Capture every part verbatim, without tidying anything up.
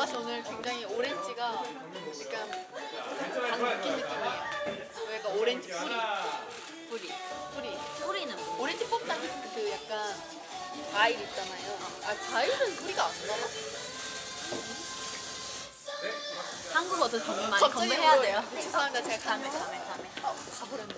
나와서 오늘 굉장히 오렌지가 약간 당긴 느낌이에요. 약간 오렌지 뿌리, 뿌리, 뿌리. 뿌리는 뭐? 오렌지 뽑다 그 약간 과일 있잖아요. 아 과일은 뿌리가 안 나나? 한국어도 좀 많이 갑자기 공부해야 뭐- 돼요. 죄송합니다. 제가 다음에 감에 다음에 다음에. 어, 가버렸네.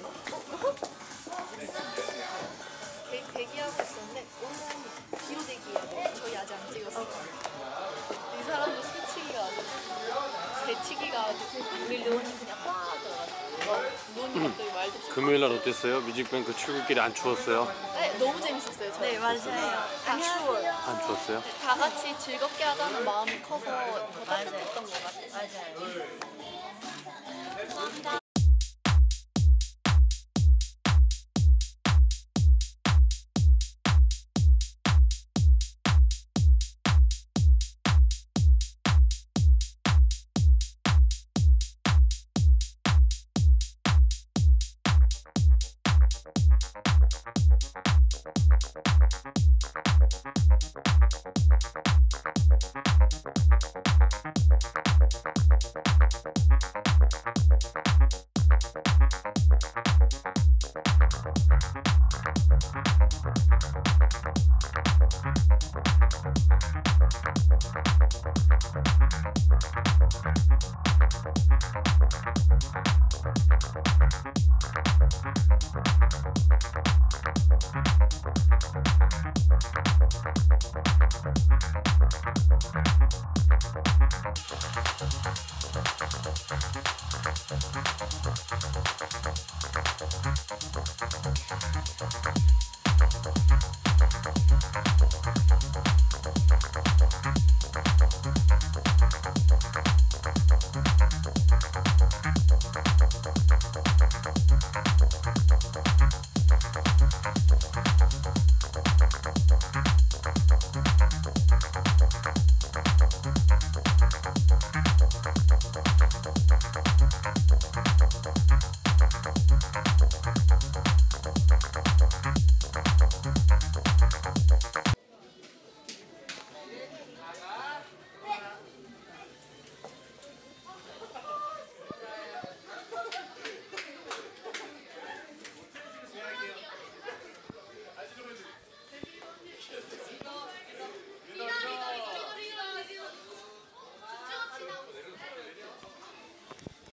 대, 대기하고 있었는데 오, 뒤로 대기하고 저희 아직 안 찍었어요. 이 사람도 새치기가 아주 새치기가 아주 우리 르온이 그냥 확 들어갔어. 눈이 갑자기 말도 없이 금요일 날 어땠어요? 뮤직뱅크 출근길이 안 추웠어요? 네, 너무 재밌었어요. 저희. 네 맞아요. 안녕하세요. 안 추웠어요? 다 같이 즐겁게 하자는 마음이 커서 더 맞아요. 따뜻했던 것 같아요. 맞아요. 감사합니다.